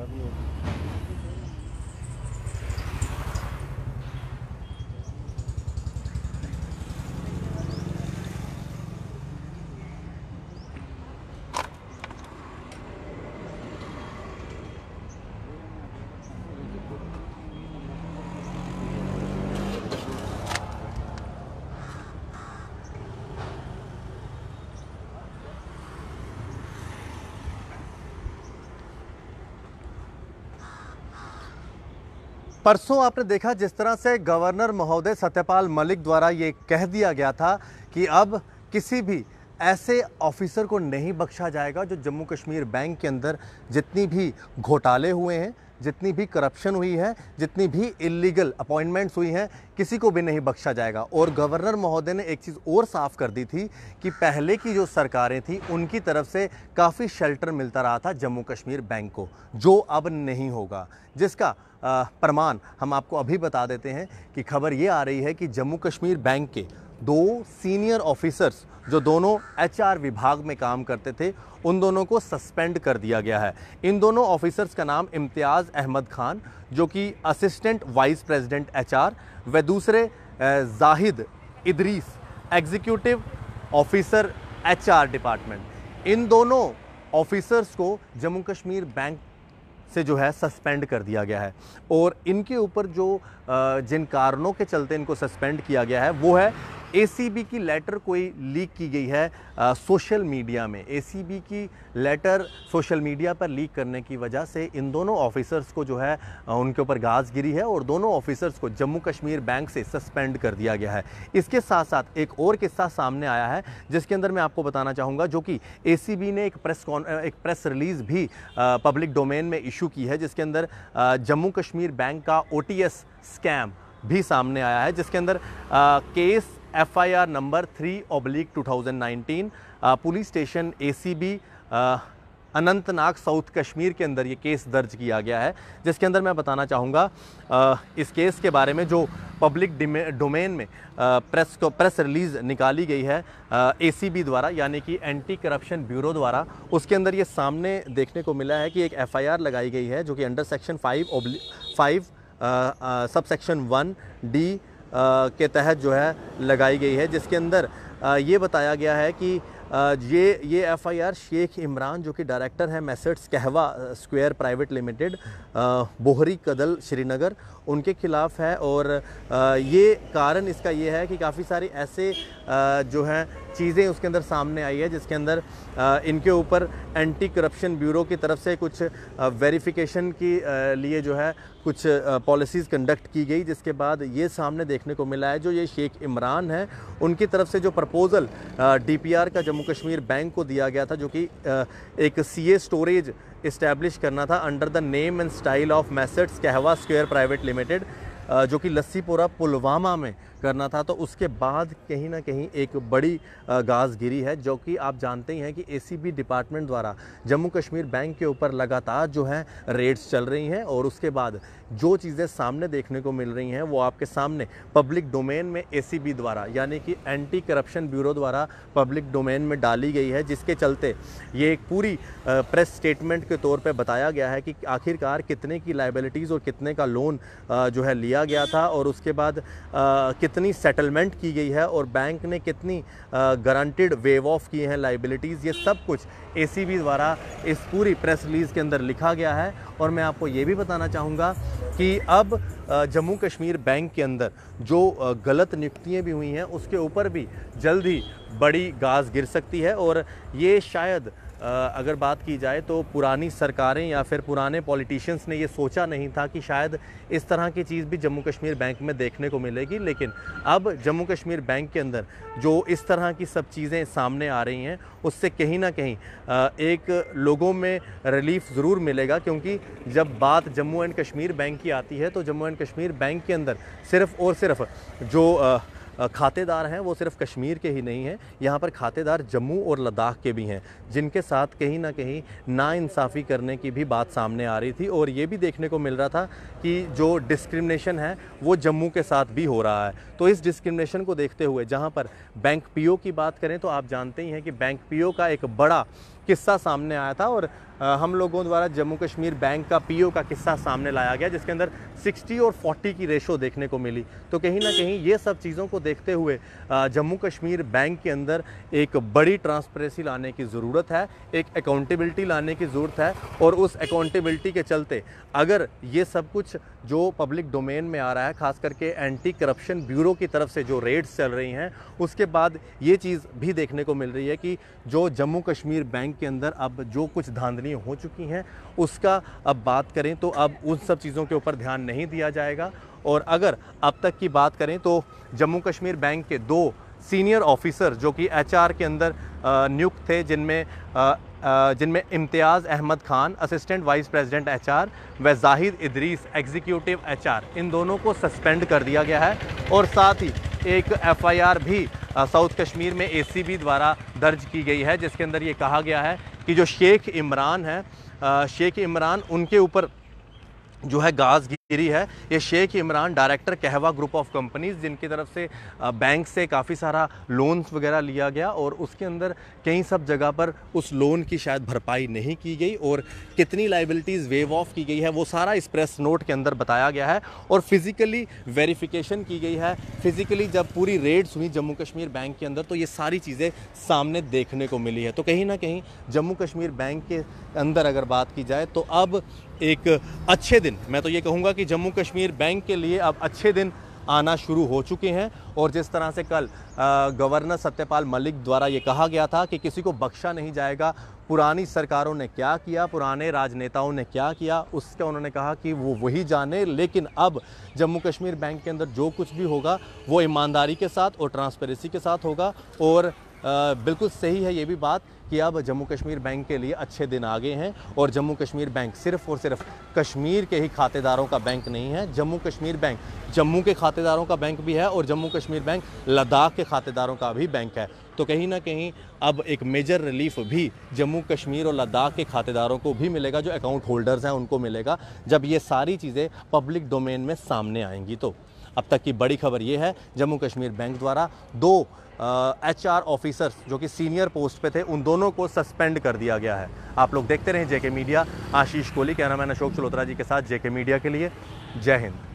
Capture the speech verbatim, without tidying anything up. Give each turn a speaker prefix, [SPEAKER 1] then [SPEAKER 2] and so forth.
[SPEAKER 1] परसों आपने देखा जिस तरह से गवर्नर महोदय सत्यपाल मलिक द्वारा ये कह दिया गया था कि अब किसी भी ऐसे ऑफिसर को नहीं बख्शा जाएगा जो जम्मू कश्मीर बैंक के अंदर जितनी भी घोटाले हुए हैं, जितनी भी करप्शन हुई है, जितनी भी इलीगल अपॉइंटमेंट्स हुई हैं, किसी को भी नहीं बख्शा जाएगा। और गवर्नर महोदय ने एक चीज़ और साफ कर दी थी कि पहले की जो सरकारें थी उनकी तरफ से काफ़ी शेल्टर मिलता रहा था जम्मू कश्मीर बैंक को, जो अब नहीं होगा, जिसका प्रमाण हम आपको अभी बता देते हैं कि खबर ये आ रही है कि जम्मू कश्मीर बैंक के दो सीनियर ऑफिसर्स जो दोनों एचआर विभाग में काम करते थे, उन दोनों को सस्पेंड कर दिया गया है। इन दोनों ऑफिसर्स का नाम इम्तियाज़ अहमद खान जो कि असिस्टेंट वाइस प्रेसिडेंट एचआर व दूसरे Zahid Idris executive officer HR department, इन दोनों ऑफिसर्स को जम्मू कश्मीर बैंक से जो है सस्पेंड कर दिया गया है। और इनके ऊपर जो जिन कारणों के चलते इनको सस्पेंड किया गया है वो है एसीबी की लेटर कोई लीक की गई है आ, सोशल मीडिया में। एसीबी की लेटर सोशल मीडिया पर लीक करने की वजह से इन दोनों ऑफिसर्स को जो है आ, उनके ऊपर गाज गिरी है और दोनों ऑफिसर्स को जम्मू कश्मीर बैंक से सस्पेंड कर दिया गया है। इसके साथ साथ एक और किस्सा सामने आया है जिसके अंदर मैं आपको बताना चाहूँगा, जो कि एसीबी ने एक प्रेस कॉन एक प्रेस रिलीज़ भी आ, पब्लिक डोमेन में इशू की है, जिसके अंदर आ, जम्मू कश्मीर बैंक का ओटीएस स्कैम भी सामने आया है, जिसके अंदर आ, case F I R number three oblique two thousand nineteen police station ACB Anantnag south Kashmir के अंदर ये केस दर्ज किया गया है। जिसके अंदर मैं बताना चाहूँगा इस केस के बारे में, जो पब्लिक डोमेन में आ, प्रेस को प्रेस रिलीज़ निकाली गई है एसीबी द्वारा, यानी कि एंटी करप्शन ब्यूरो द्वारा। उसके अंदर ये सामने देखने को मिला है कि एक एफ आई आर लगाई गई है जो कि under section five oblique five sub section one D के तहत जो है लगाई गई है, जिसके अंदर ये बताया गया है कि ये ये एफआईआर शेख इमरान जो कि डायरेक्टर हैं messrs Kahwa square private limited Bohri Kadal Srinagar, उनके खिलाफ़ है। और ये कारण इसका ये है कि काफ़ी सारी ऐसे जो हैं चीज़ें उसके अंदर सामने आई है, जिसके अंदर इनके ऊपर एंटी करप्शन ब्यूरो की तरफ से कुछ वेरिफिकेशन की लिए जो है कुछ पॉलिसीज़ कंडक्ट की गई, जिसके बाद ये सामने देखने को मिला है जो ये शेख इमरान है उनकी तरफ से जो प्रपोज़ल डीपीआर का जम्मू कश्मीर बैंक को दिया गया था, जो कि एक सीए स्टोरेज इस्टेब्लिश करना था under the name and style of messrs Kahwa square private limited, जो कि लस्सीपुरा पुलवामा में करना था। तो उसके बाद कहीं ना कहीं एक बड़ी गाज गिरी है, जो कि आप जानते ही हैं कि एसीबी डिपार्टमेंट द्वारा जम्मू कश्मीर बैंक के ऊपर लगातार जो है रेड्स चल रही हैं। और उसके बाद जो चीज़ें सामने देखने को मिल रही हैं वो आपके सामने पब्लिक डोमेन में एसीबी द्वारा, यानी कि एंटी करप्शन ब्यूरो द्वारा पब्लिक डोमेन में डाली गई है, जिसके चलते ये एक पूरी प्रेस स्टेटमेंट के तौर पे बताया गया है कि आखिरकार कितने की लाइबिलिटीज़ और कितने का लोन जो है लिया गया था, और उसके बाद कितनी सेटलमेंट की गई है और बैंक ने कितनी गारंटेड वेव ऑफ किए हैं लाइबिलिटीज़। ये सब कुछ एसीबी द्वारा इस पूरी प्रेस रिलीज़ के अंदर लिखा गया है। और मैं आपको ये भी बताना चाहूँगा कि अब जम्मू कश्मीर बैंक के अंदर जो गलत नियुक्तियाँ भी हुई हैं उसके ऊपर भी जल्द ही बड़ी गाज गिर सकती है। और ये शायद अगर बात की जाए तो पुरानी सरकारें या फिर पुराने पॉलिटिशियंस ने ये सोचा नहीं था कि शायद इस तरह की चीज़ भी जम्मू कश्मीर बैंक में देखने को मिलेगी। लेकिन अब जम्मू कश्मीर बैंक के अंदर जो इस तरह की सब चीज़ें सामने आ रही हैं उससे कहीं ना कहीं एक लोगों में रिलीफ ज़रूर मिलेगा, क्योंकि जब बात जम्मू एंड कश्मीर बैंक की आती है तो जम्मू एंड कश्मीर बैंक के अंदर सिर्फ़ और सिर्फ जो खातेदार हैं वो सिर्फ कश्मीर के ही नहीं हैं, यहाँ पर खातेदार जम्मू और लद्दाख के भी हैं, जिनके साथ कहीं ना कहीं नाइंसाफ़ी करने की भी बात सामने आ रही थी। और ये भी देखने को मिल रहा था कि जो डिस्क्रिमिनेशन है वो जम्मू के साथ भी हो रहा है। तो इस डिस्क्रिमिनेशन को देखते हुए जहाँ पर बैंक पीओ की बात करें तो आप जानते ही हैं कि बैंक पीओ का एक बड़ा किस्सा सामने आया था और हम लोगों द्वारा जम्मू कश्मीर बैंक का पीओ का किस्सा सामने लाया गया, जिसके अंदर साठ और चालीस की रेशो देखने को मिली। तो कहीं ना कहीं ये सब चीज़ों को देखते हुए जम्मू कश्मीर बैंक के अंदर एक बड़ी ट्रांसपेरेंसी लाने की ज़रूरत है, एक अकाउंटेबिलिटी लाने की ज़रूरत है। और उस अकाउंटेबिलिटी के चलते अगर ये सब कुछ जो पब्लिक डोमेन में आ रहा है, खास करके एंटी करप्शन ब्यूरो की तरफ से जो रेड्स चल रही हैं, उसके बाद ये चीज़ भी देखने को मिल रही है कि जो जम्मू कश्मीर बैंक के अंदर अब जो कुछ धांधलियाँ हो चुकी हैं उसका अब बात करें तो अब उन सब चीज़ों के ऊपर ध्यान नहीं दिया जाएगा। और अगर अब तक की बात करें तो जम्मू कश्मीर बैंक के दो सीनियर ऑफिसर जो कि एचआर के अंदर नियुक्त थे, जिनमें जिनमें Imtiaz Ahmed Khan assistant vice president HR व जाहिद इदरीस एग्जीक्यूटिव एचआर, इन दोनों को सस्पेंड कर दिया गया है। और साथ ही एक एफआईआर भी साउथ कश्मीर में एसीबी द्वारा दर्ज की गई है, जिसके अंदर ये कहा गया है कि जो शेख इमरान है, शेख इमरान उनके ऊपर जो है गाज गिरी है। ये Sheikh Imran director Kahwa group of companies, जिनकी तरफ से बैंक से काफ़ी सारा लोन्स वगैरह लिया गया और उसके अंदर कई सब जगह पर उस लोन की शायद भरपाई नहीं की गई और कितनी लाइबिलिटीज़ वेव ऑफ की गई है वो सारा इस प्रेस नोट के अंदर बताया गया है। और फिज़िकली वेरिफिकेशन की गई है। फिज़िकली जब पूरी रेड्स हुई जम्मू कश्मीर बैंक के अंदर तो ये सारी चीज़ें सामने देखने को मिली है। तो कहीं ना कहीं जम्मू कश्मीर बैंक के अंदर अगर बात की जाए तो अब एक अच्छे दिन, मैं तो ये कहूँगा कि जम्मू कश्मीर बैंक के लिए अब अच्छे दिन आना शुरू हो चुके हैं। और जिस तरह से कल गवर्नर सत्यपाल मलिक द्वारा ये कहा गया था कि किसी को बख्शा नहीं जाएगा, पुरानी सरकारों ने क्या किया, पुराने राजनेताओं ने क्या किया, उसका उन्होंने कहा कि वो वही जाने। लेकिन अब जम्मू कश्मीर बैंक के अंदर जो कुछ भी होगा वो ईमानदारी के साथ और ट्रांसपेरेंसी के साथ होगा। और आ, बिल्कुल सही है ये भी बात कि अब जम्मू कश्मीर बैंक के लिए अच्छे दिन आ गए हैं। और जम्मू कश्मीर बैंक सिर्फ और सिर्फ कश्मीर के ही खातेदारों का बैंक नहीं है। जम्मू कश्मीर बैंक जम्मू के खातेदारों का बैंक भी है और जम्मू कश्मीर बैंक लद्दाख के खातेदारों का भी बैंक है। तो कहीं ना कहीं अब एक मेजर रिलीफ भी जम्मू कश्मीर और लद्दाख के खातेदारों को भी मिलेगा, जो अकाउंट होल्डर्स हैं उनको मिलेगा, जब ये सारी चीज़ें पब्लिक डोमेन में सामने आएंगी। तो अब तक की बड़ी खबर ये है, जम्मू कश्मीर बैंक द्वारा दो एच आर ऑफिसर्स जो कि सीनियर पोस्ट पे थे, उन दोनों को सस्पेंड कर दिया गया है। आप लोग देखते रहें JK media. Ashish Kohli, cameraman Ashok Chalotra ji के साथ जेके मीडिया के लिए। जय हिंद।